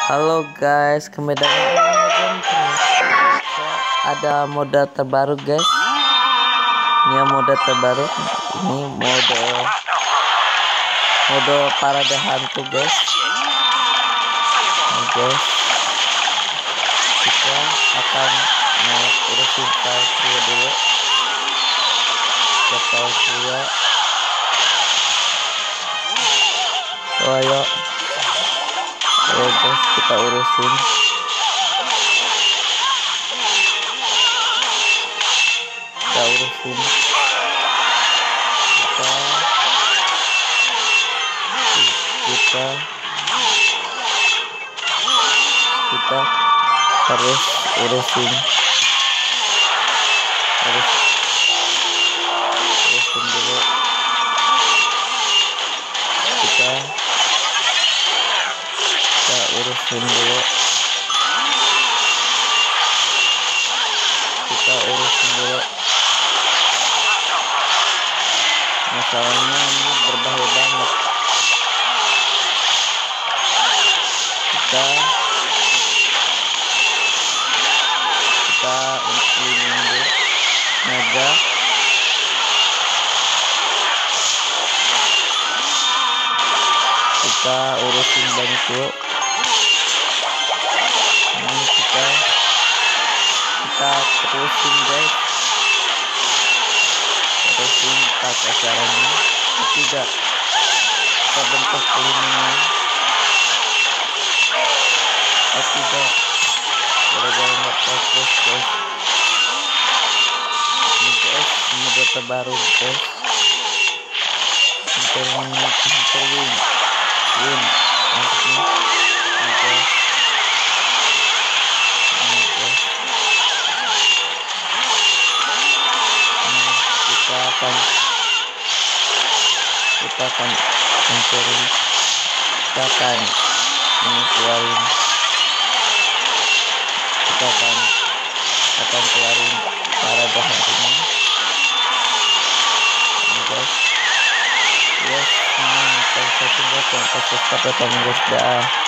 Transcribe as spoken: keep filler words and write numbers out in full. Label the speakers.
Speaker 1: Halo guys, kembali datang ada mode terbaru guys. Ini mode terbaru. Ini mode mode parade hantu guys. Nah, guys, kita akan mau urusin parkir dulu. Kita parkir. Oh ayo. Ayo guys, kita urusin. Kita urusin. Kita kita kita harus urusin. Harus urusin dulu. Kita kita urusin dulu kita urusin dulu masalahnya ini berbahaya banget. Kita kita ini dulu naga kita urusin banyak dulu. Ini kita kita terusin guys, terusin pakai caranya. Tidak kita bentuk pelindungan. Oh tidak, gara-gara nggak fokus guys. Ini guys, mode terbaru guys. Hampir hampir win win maksudnya. Ini guys, kita akan kita akan hancurin, kita akan ini keluarin, kita akan akan keluarin para bahan ini. Ini guys, yes, ini kita satu guys yang pasti pada guys dah.